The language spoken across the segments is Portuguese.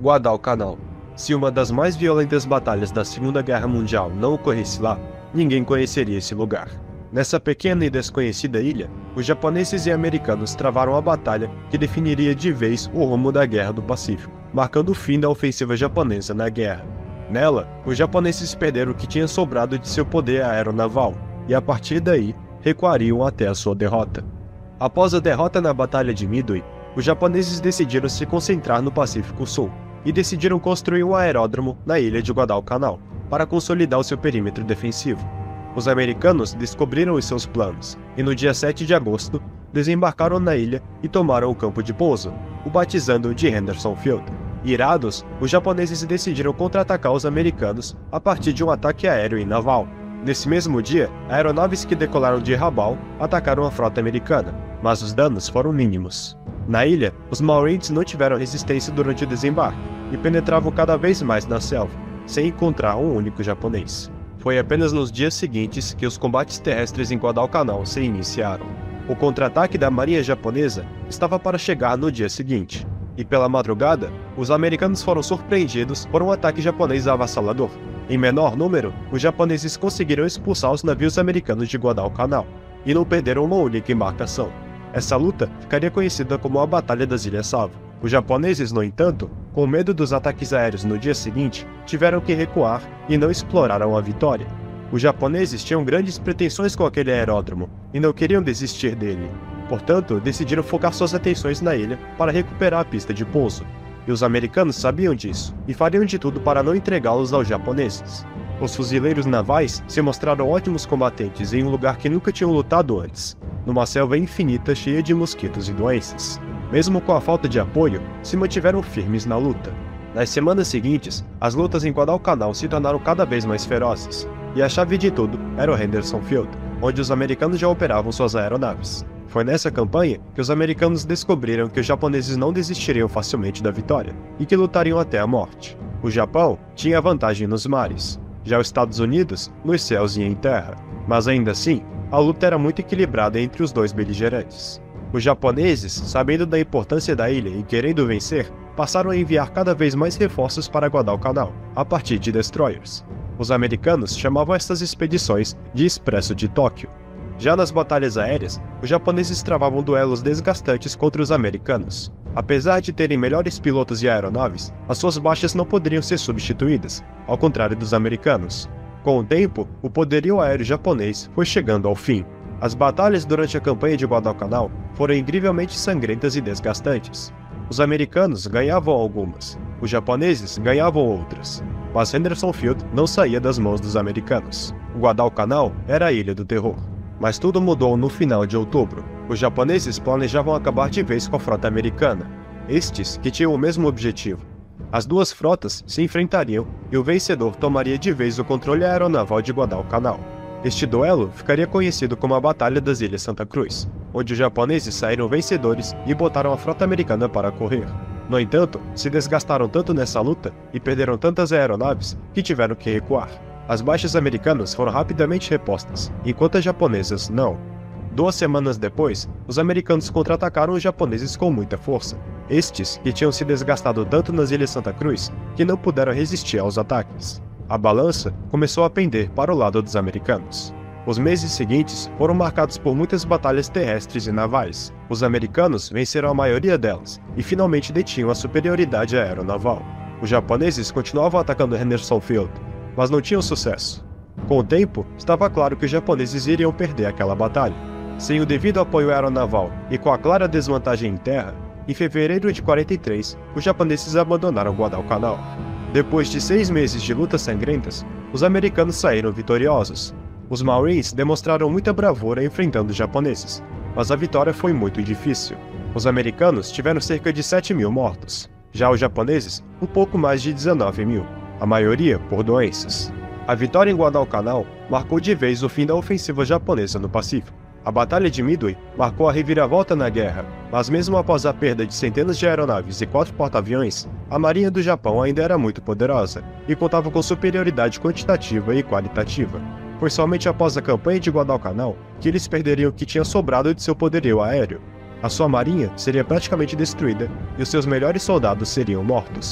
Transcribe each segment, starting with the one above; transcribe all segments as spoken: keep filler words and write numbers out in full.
Guadalcanal. Se uma das mais violentas batalhas da Segunda Guerra Mundial não ocorresse lá, ninguém conheceria esse lugar. Nessa pequena e desconhecida ilha, os japoneses e americanos travaram a batalha que definiria de vez o rumo da Guerra do Pacífico, marcando o fim da ofensiva japonesa na guerra. Nela, os japoneses perderam o que tinha sobrado de seu poder aeronaval, e a partir daí, recuariam até a sua derrota. Após a derrota na Batalha de Midway, os japoneses decidiram se concentrar no Pacífico Sul, e decidiram construir um aeródromo na ilha de Guadalcanal, para consolidar o seu perímetro defensivo. Os americanos descobriram os seus planos, e no dia sete de agosto, desembarcaram na ilha e tomaram o campo de pouso, o batizando de Henderson Field. Irados, os japoneses decidiram contra-atacar os americanos a partir de um ataque aéreo e naval. Nesse mesmo dia, aeronaves que decolaram de Rabaul atacaram a frota americana, mas os danos foram mínimos. Na ilha, os Marines não tiveram resistência durante o desembarque e penetravam cada vez mais na selva, sem encontrar um único japonês. Foi apenas nos dias seguintes que os combates terrestres em Guadalcanal se iniciaram. O contra-ataque da marinha japonesa estava para chegar no dia seguinte, e pela madrugada, os americanos foram surpreendidos por um ataque japonês avassalador. Em menor número, os japoneses conseguiram expulsar os navios americanos de Guadalcanal, e não perderam uma única embarcação. Essa luta ficaria conhecida como a Batalha das Ilhas Salvo. Os japoneses, no entanto, com medo dos ataques aéreos no dia seguinte, tiveram que recuar e não exploraram a vitória. Os japoneses tinham grandes pretensões com aquele aeródromo e não queriam desistir dele. Portanto, decidiram focar suas atenções na ilha para recuperar a pista de pouso. E os americanos sabiam disso e fariam de tudo para não entregá-los aos japoneses. Os fuzileiros navais se mostraram ótimos combatentes em um lugar que nunca tinham lutado antes, numa selva infinita cheia de mosquitos e doenças. Mesmo com a falta de apoio, se mantiveram firmes na luta. Nas semanas seguintes, as lutas em Guadalcanal se tornaram cada vez mais ferozes, e a chave de tudo era o Henderson Field, onde os americanos já operavam suas aeronaves. Foi nessa campanha que os americanos descobriram que os japoneses não desistiriam facilmente da vitória, e que lutariam até a morte. O Japão tinha vantagem nos mares, já os Estados Unidos nos céus e em terra, mas ainda assim, a luta era muito equilibrada entre os dois beligerantes. Os japoneses, sabendo da importância da ilha e querendo vencer, passaram a enviar cada vez mais reforços para Guadalcanal, a partir de destroyers. Os americanos chamavam estas expedições de Expresso de Tóquio. Já nas batalhas aéreas, os japoneses travavam duelos desgastantes contra os americanos. Apesar de terem melhores pilotos e aeronaves, as suas baixas não poderiam ser substituídas, ao contrário dos americanos. Com o tempo, o poderio aéreo japonês foi chegando ao fim. As batalhas durante a campanha de Guadalcanal foram incrivelmente sangrentas e desgastantes. Os americanos ganhavam algumas, os japoneses ganhavam outras, mas Henderson Field não saía das mãos dos americanos. Guadalcanal era a ilha do terror. Mas tudo mudou no final de outubro. Os japoneses planejavam acabar de vez com a frota americana, estes que tinham o mesmo objetivo. As duas frotas se enfrentariam e o vencedor tomaria de vez o controle aeronaval de Guadalcanal. Este duelo ficaria conhecido como a Batalha das Ilhas Santa Cruz, onde os japoneses saíram vencedores e botaram a frota americana para correr. No entanto, se desgastaram tanto nessa luta e perderam tantas aeronaves que tiveram que recuar. As baixas americanas foram rapidamente repostas, enquanto as japonesas não. Duas semanas depois, os americanos contra-atacaram os japoneses com muita força. Estes, que tinham se desgastado tanto nas Ilhas Santa Cruz, que não puderam resistir aos ataques. A balança começou a pender para o lado dos americanos. Os meses seguintes foram marcados por muitas batalhas terrestres e navais. Os americanos venceram a maioria delas, e finalmente detinham a superioridade aeronaval. Os japoneses continuavam atacando Henderson Field, mas não tinham sucesso. Com o tempo, estava claro que os japoneses iriam perder aquela batalha. Sem o devido apoio aeronaval e com a clara desvantagem em terra, em fevereiro de quarenta e três, os japoneses abandonaram Guadalcanal. Depois de seis meses de lutas sangrentas, os americanos saíram vitoriosos. Os Marines demonstraram muita bravura enfrentando os japoneses, mas a vitória foi muito difícil. Os americanos tiveram cerca de sete mil mortos, já os japoneses, um pouco mais de dezenove mil. A maioria por doenças. A vitória em Guadalcanal marcou de vez o fim da ofensiva japonesa no Pacífico. A Batalha de Midway marcou a reviravolta na guerra, mas mesmo após a perda de centenas de aeronaves e quatro porta-aviões, a Marinha do Japão ainda era muito poderosa e contava com superioridade quantitativa e qualitativa. Foi somente após a campanha de Guadalcanal que eles perderiam o que tinha sobrado de seu poderio aéreo. A sua marinha seria praticamente destruída e os seus melhores soldados seriam mortos.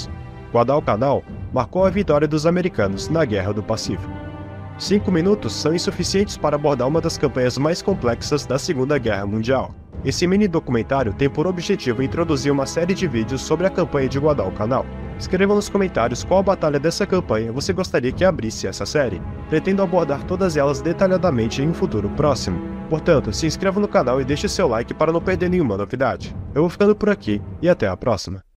Guadalcanal marcou a vitória dos americanos na Guerra do Pacífico. Cinco minutos são insuficientes para abordar uma das campanhas mais complexas da Segunda Guerra Mundial. Esse mini documentário tem por objetivo introduzir uma série de vídeos sobre a campanha de Guadalcanal. Escreva nos comentários qual batalha dessa campanha você gostaria que abrisse essa série. Pretendo abordar todas elas detalhadamente em um futuro próximo. Portanto, se inscreva no canal e deixe seu like para não perder nenhuma novidade. Eu vou ficando por aqui e até a próxima.